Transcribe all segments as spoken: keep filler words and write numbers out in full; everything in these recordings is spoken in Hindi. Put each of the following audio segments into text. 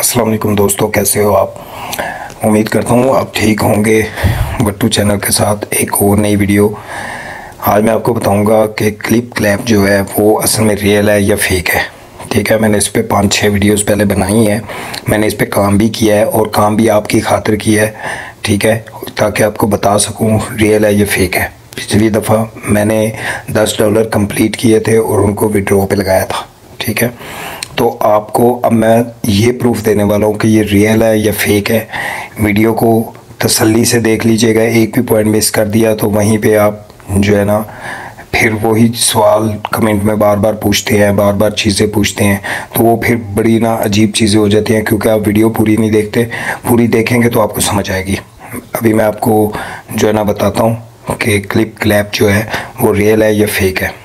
अस्सलाम वालेकुम दोस्तों, कैसे हो आप। उम्मीद करता हूँ आप ठीक होंगे। बट्टू चैनल के साथ एक और नई वीडियो। आज मैं आपको बताऊंगा कि क्लिप क्लैप जो है वो असल में रियल है या फेक है। ठीक है, मैंने इस पर पाँच छः वीडियोस पहले बनाई हैं। मैंने इस पर काम भी किया है और काम भी आपकी खातिर किया है। ठीक है, ताकि आपको बता सकूँ रियल है या फेक है। पिछली दफ़ा मैंने दस डॉलर कंप्लीट किए थे और उनको विड्रॉ पे लगाया था। ठीक है, तो आपको अब मैं ये प्रूफ देने वाला हूँ कि ये रियल है या फेक है। वीडियो को तसल्ली से देख लीजिएगा। एक भी पॉइंट मिस कर दिया तो वहीं पे आप जो है ना फिर वही सवाल कमेंट में बार बार पूछते हैं, बार बार चीज़ें पूछते हैं, तो वो फिर बड़ी ना अजीब चीज़ें हो जाती हैं, क्योंकि आप वीडियो पूरी नहीं देखते। पूरी देखेंगे तो आपको समझ आएगी। अभी मैं आपको जो है ना बताता हूँ कि क्लिप क्लैप जो है वो रियल है या फेक है।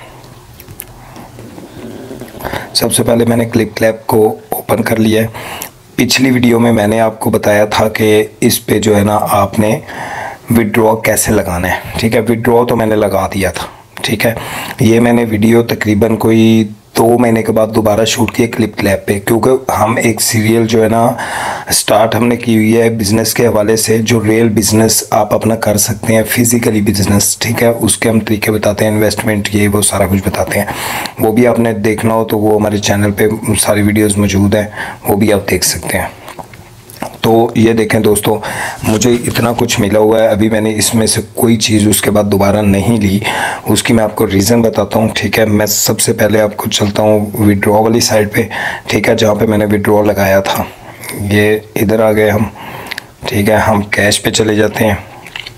सबसे पहले मैंने क्लिप क्लैप को ओपन कर लिया है। पिछली वीडियो में मैंने आपको बताया था कि इस पे जो है ना आपने विड्रॉ कैसे लगाना है। ठीक है, विड्रॉ तो मैंने लगा दिया था। ठीक है, ये मैंने वीडियो तकरीबन कोई दो महीने के बाद दोबारा शूट किया क्लिप क्लैप पे, क्योंकि हम एक सीरियल जो है ना स्टार्ट हमने की हुई है बिज़नेस के हवाले से, जो रियल बिज़नेस आप अपना कर सकते हैं, फिज़िकली बिज़नेस। ठीक है, उसके हम तरीके बताते हैं, इन्वेस्टमेंट ये वो सारा कुछ बताते हैं। वो भी आपने देखना हो तो वो हमारे चैनल पे सारी वीडियोस मौजूद हैं, वो भी आप देख सकते हैं। तो ये देखें दोस्तों, मुझे इतना कुछ मिला हुआ है। अभी मैंने इसमें से कोई चीज़ उसके बाद दोबारा नहीं ली। उसकी मैं आपको रीज़न बताता हूँ। ठीक है, मैं सबसे पहले आपको चलता हूँ विड्रॉ वाली साइड पे। ठीक है, जहाँ पे मैंने विड्रॉ लगाया था, ये इधर आ गए हम। ठीक है, हम कैश पे चले जाते हैं।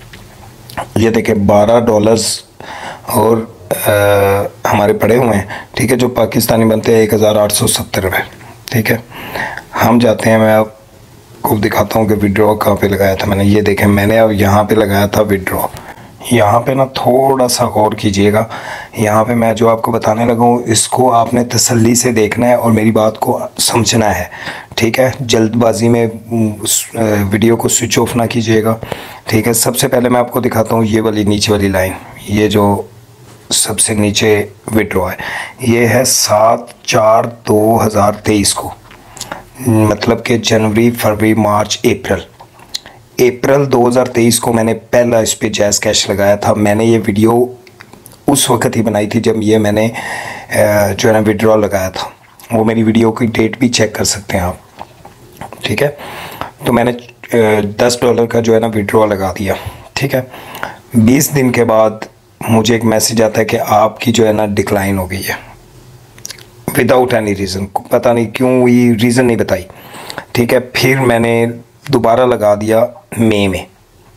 ये देखें बारह डॉलर्स और आ, हमारे पड़े हुए हैं। ठीक है, जो पाकिस्तानी बनते हैं एक हज़ार आठ सौ सत्तर रुपये। ठीक है, हम जाते हैं, मैं आप को दिखाता हूँ कि विड्रॉ कहाँ पे लगाया था मैंने। ये देखें, मैंने अब यहाँ पे लगाया था विड्रॉ। यहाँ पे ना थोड़ा सा गौर कीजिएगा। यहाँ पे मैं जो आपको बताने लगा हूँ इसको आपने तसल्ली से देखना है और मेरी बात को समझना है। ठीक है, जल्दबाजी में वीडियो को स्विच ऑफ ना कीजिएगा। ठीक है, सबसे पहले मैं आपको दिखाता हूँ ये वाली नीचे वाली लाइन। ये जो सबसे नीचे विड्रॉ है, ये है सात चार दो हज़ार तेईस को, मतलब कि जनवरी फरवरी मार्च अप्रैल अप्रैल दो हज़ार तेईस को मैंने पहला इस पे जैज़ कैश लगाया था। मैंने ये वीडियो उस वक्त ही बनाई थी जब ये मैंने जो है ना विड्रॉ लगाया था। वो मेरी वीडियो की डेट भी चेक कर सकते हैं आप। ठीक है, तो मैंने दस डॉलर का जो है ना विड्रॉ लगा दिया। ठीक है, बीस दिन के बाद मुझे एक मैसेज आता है कि आपकी जो है ना डिक्लाइन हो गई है, विदाउट एनी रीज़न। पता नहीं क्यों, ये रीज़न नहीं बताई। ठीक है, फिर मैंने दोबारा लगा दिया मई में,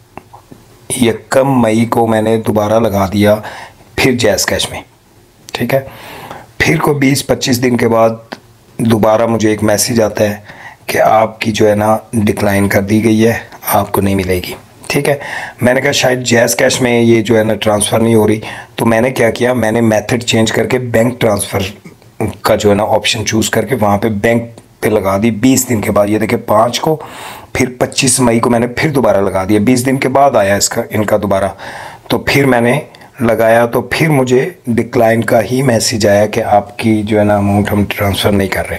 यकम मई को मैंने दोबारा लगा दिया फिर जैज़ कैश में। ठीक है, फिर को बीस पच्चीस दिन के बाद दोबारा मुझे एक मैसेज आता है कि आपकी जो है ना डिक्लाइन कर दी गई है, आपको नहीं मिलेगी। ठीक है, मैंने कहा शायद जैज़ कैश में ये जो है ना ट्रांसफ़र नहीं हो रही। तो मैंने क्या किया, मैंने मेथड चेंज करके बैंक ट्रांसफ़र का जो है ना ऑप्शन चूज़ करके वहाँ पे बैंक पे लगा दी। बीस दिन के बाद, ये देखिए पाँच को, फिर पच्चीस मई को मैंने फिर दोबारा लगा दिया। बीस दिन के बाद आया इसका इनका दोबारा, तो फिर मैंने लगाया तो फिर मुझे डिक्लाइन का ही मैसेज आया कि आपकी जो है ना अमाउंट हम ट्रांसफ़र नहीं कर रहे,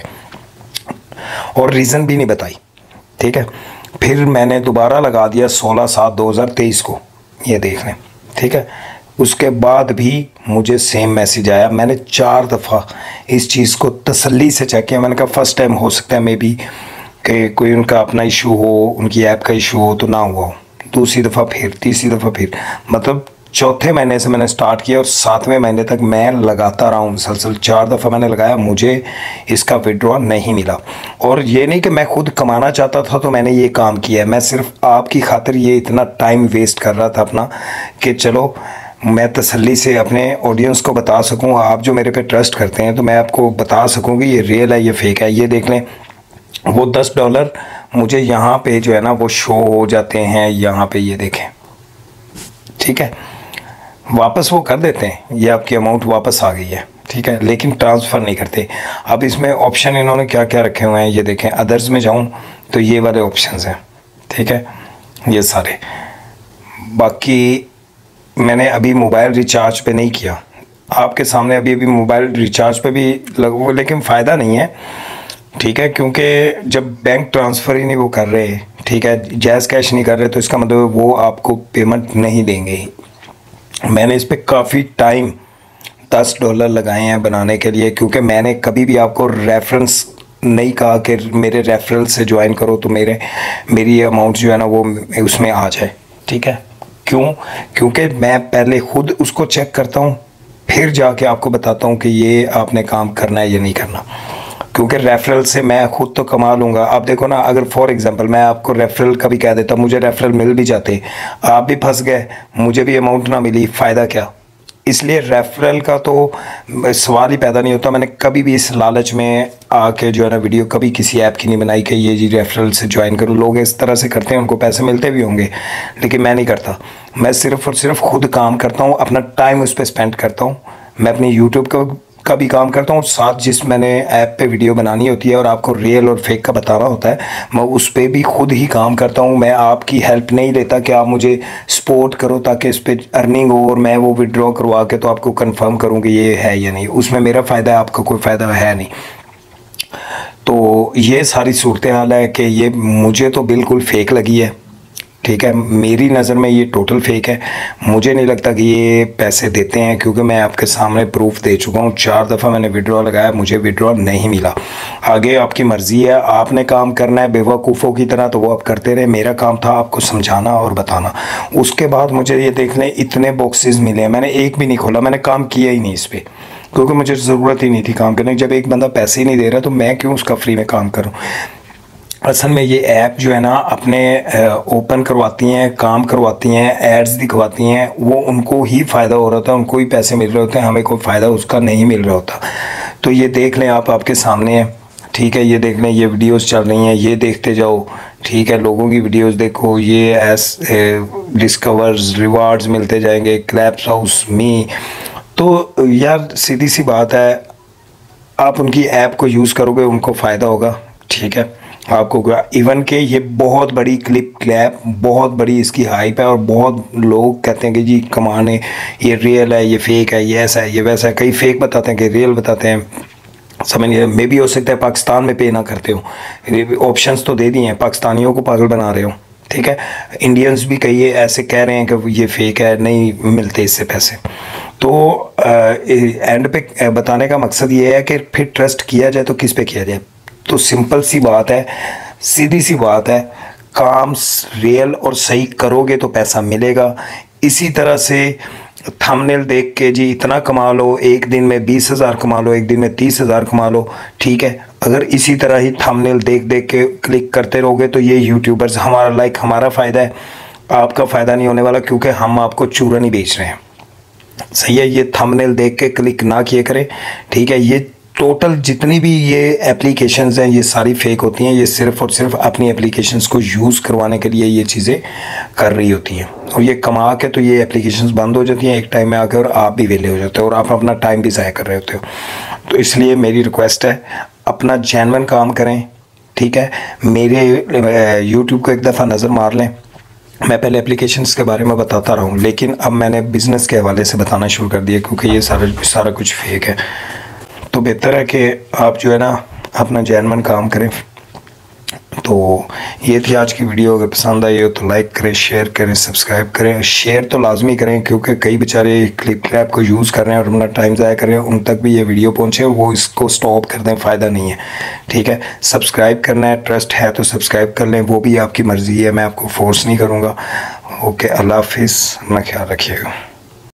और रीज़न भी नहीं बताई। ठीक है, फिर मैंने दोबारा लगा दिया सोलह सात दो हज़ार तेईस को, ये देख लें। ठीक है, उसके बाद भी मुझे सेम मैसेज आया। मैंने चार दफ़ा इस चीज़ को तसल्ली से चेक किया। मैंने कहा फ़र्स्ट टाइम हो सकता है मे बी कि कोई उनका अपना इशू हो, उनकी ऐप का इशू हो तो ना हुआ हो। दूसरी दफ़ा फिर, तीसरी दफ़ा फिर, मतलब चौथे महीने से मैंने स्टार्ट किया और सातवें महीने तक मैं लगाता रहा हूँ मुसलसल। चार दफ़ा मैंने लगाया, मुझे इसका विड्रॉ नहीं मिला। और ये नहीं कि मैं खुद कमाना चाहता था तो मैंने ये काम किया है। मैं सिर्फ आपकी खातिर ये इतना टाइम वेस्ट कर रहा था अपना कि चलो मैं तसल्ली से अपने ऑडियंस को बता सकूं। आप जो मेरे पे ट्रस्ट करते हैं तो मैं आपको बता सकूं कि ये रियल है, ये फेक है। ये देख लें, वो दस डॉलर मुझे यहाँ पे जो है ना वो शो हो जाते हैं, यहाँ पे ये देखें। ठीक है, वापस वो कर देते हैं, ये आपकी अमाउंट वापस आ गई है। ठीक है, लेकिन ट्रांसफ़र नहीं करते। अब इसमें ऑप्शन इन्होंने क्या क्या रखे हुए हैं, ये देखें। अदर्स में जाऊँ तो ये वाले ऑप्शन हैं। ठीक है, ये सारे। बाकी मैंने अभी मोबाइल रिचार्ज पे नहीं किया, आपके सामने अभी अभी मोबाइल रिचार्ज पे भी लगो, लेकिन फ़ायदा नहीं है। ठीक है, क्योंकि जब बैंक ट्रांसफ़र ही नहीं वो कर रहे, ठीक है, जैज़ कैश नहीं कर रहे, तो इसका मतलब वो आपको पेमेंट नहीं देंगे। मैंने इस पर काफ़ी टाइम दस डॉलर लगाए हैं बनाने के लिए, क्योंकि मैंने कभी भी आपको रेफरेंस नहीं कहा कि मेरे रेफरल से ज्वाइन करो तो मेरे मेरी अमाउंट जो है ना वो उसमें आ जाए। ठीक है, क्यों? क्योंकि मैं पहले खुद उसको चेक करता हूँ, फिर जाके आपको बताता हूँ कि ये आपने काम करना है या नहीं करना। क्योंकि रेफरल से मैं खुद तो कमा लूँगा। आप देखो ना, अगर फॉर एग्जांपल मैं आपको रेफरल का भी कह देता, मुझे रेफरल मिल भी जाते, आप भी फंस गए, मुझे भी अमाउंट ना मिली, फ़ायदा क्या? इसलिए रेफरल का तो सवाल ही पैदा नहीं होता। मैंने कभी भी इस लालच में आके जो है ना वीडियो कभी किसी ऐप की नहीं बनाई कि ये जी रेफरल से ज्वाइन करो। लोग इस तरह से करते हैं, उनको पैसे मिलते भी होंगे, लेकिन मैं नहीं करता। मैं सिर्फ़ और सिर्फ खुद काम करता हूँ, अपना टाइम उस पर स्पेंड करता हूँ। मैं अपनी यूट्यूब का का भी काम करता हूँ, साथ जिस मैंने ऐप पे वीडियो बनानी होती है और आपको रियल और फेक का बताना होता है, मैं उस पर भी खुद ही काम करता हूँ। मैं आपकी हेल्प नहीं लेता कि आप मुझे सपोर्ट करो ताकि इस पर अर्निंग हो और मैं वो विड्रॉ करवा के तो आपको कंफर्म करूँ कि ये है या नहीं। उसमें मेरा फ़ायदा है, आपका कोई फ़ायदा है नहीं। तो ये सारी सूरत हाल है कि ये मुझे तो बिल्कुल फेक लगी है। ठीक है, मेरी नज़र में ये टोटल फेक है। मुझे नहीं लगता कि ये पैसे देते हैं, क्योंकि मैं आपके सामने प्रूफ दे चुका हूँ। चार दफ़ा मैंने विड्रॉ लगाया, मुझे विड्रॉ नहीं मिला। आगे आपकी मर्ज़ी है, आपने काम करना है बेवकूफ़ों की तरह तो वो आप करते रहे। मेरा काम था आपको समझाना और बताना। उसके बाद मुझे ये देख लें, इतने बॉक्सेस मिले हैं, मैंने एक भी नहीं खोला, मैंने काम किया ही नहीं इस पर, क्योंकि मुझे ज़रूरत ही नहीं थी काम करने की। जब एक बंदा पैसे ही नहीं दे रहा तो मैं क्यों उसका फ्री में काम करूँ? असल में ये ऐप जो है ना अपने ओपन करवाती हैं, काम करवाती हैं, एड्स दिखवाती हैं, वो उनको ही फ़ायदा हो रहा था, उनको ही पैसे मिल रहे होते हैं, हमें कोई फ़ायदा उसका नहीं मिल रहा होता। तो ये देख लें, आप आपके सामने है। ठीक है, ये देख लें, ये वीडियोस चल रही हैं, ये देखते जाओ। ठीक है, लोगों की वीडियोस देखो, ये एस डिस्कवर्स रिवार्ड्स मिलते जाएंगे, क्लैप्स हाउस मी। तो यार सीधी सी बात है, आप उनकी ऐप को यूज़ करोगे उनको फ़ायदा होगा। ठीक है, आपको इवन के ये बहुत बड़ी क्लिप क्लैप, बहुत बड़ी इसकी हाइप है और बहुत लोग कहते हैं कि जी कमाने, ये रियल है, ये फेक है, ये ऐसा है, ये वैसा है। कई फेक बताते हैं, कि रियल बताते हैं। समझिए, मे भी हो सकता है पाकिस्तान में पे ना करते हो, ऑप्शंस तो दे दिए हैं, पाकिस्तानियों को पागल बना रहे हो। ठीक है, इंडियंस भी कई ऐसे कह रहे हैं कि ये फेक है, नहीं मिलते इससे पैसे। तो एंड पे बताने का मकसद ये है कि फिर ट्रस्ट किया जाए तो किस पे किया जाए। तो सिंपल सी बात है, सीधी सी बात है, काम रियल और सही करोगे तो पैसा मिलेगा। इसी तरह से थंबनेल देख के जी इतना कमा लो, एक दिन में बीस हज़ार कमा लो, एक दिन में तीस हज़ार कमा लो। ठीक है, अगर इसी तरह ही थंबनेल देख देख के क्लिक करते रहोगे तो ये यूट्यूबर्स, हमारा लाइक हमारा फ़ायदा है, आपका फ़ायदा नहीं होने वाला, क्योंकि हम आपको चूरन ही बेच रहे हैं। सही है, ये थंबनेल देख के क्लिक ना किए करें। ठीक है, ये टोटल जितनी भी ये एप्लीकेशंस हैं ये सारी फेक होती हैं। ये सिर्फ़ और सिर्फ अपनी एप्लीकेशंस को यूज़ करवाने के लिए ये चीज़ें कर रही होती हैं, और ये कमा के तो ये एप्लीकेशंस बंद हो जाती हैं एक टाइम में आके, और आप भी वेले हो जाते हो और आप अपना टाइम भी ज़ाया कर रहे होते हो। तो इसलिए मेरी रिक्वेस्ट है, अपना जेन्युइन काम करें। ठीक है, मेरे यूट्यूब को एक दफ़ा नज़र मार लें। मैं पहले एप्लीकेशंस के बारे में बताता रहा हूँ, लेकिन अब मैंने बिज़नेस के हवाले से बताना शुरू कर दिया, क्योंकि ये सारा सारा कुछ फेक है। तो बेहतर है कि आप जो है ना अपना जेन्युइन काम करें। तो ये थी आज की वीडियो। अगर पसंद आई हो तो लाइक करें, शेयर करें, सब्सक्राइब करें। शेयर तो लाजमी करें, क्योंकि कई बेचारे क्लिप क्लैप को यूज़ कर रहे हैं और अपना टाइम ज़ाया कर रहे हैं, उन तक भी ये वीडियो पहुँचे, वो इसको स्टॉप कर दें, फ़ायदा नहीं है। ठीक है, सब्सक्राइब करना है, ट्रस्ट है तो सब्सक्राइब कर लें, वो भी आपकी मर्ज़ी है, मैं आपको फोर्स नहीं करूँगा। ओके, अल्लाह हाफिज़, अपना ख्याल रखिएगा।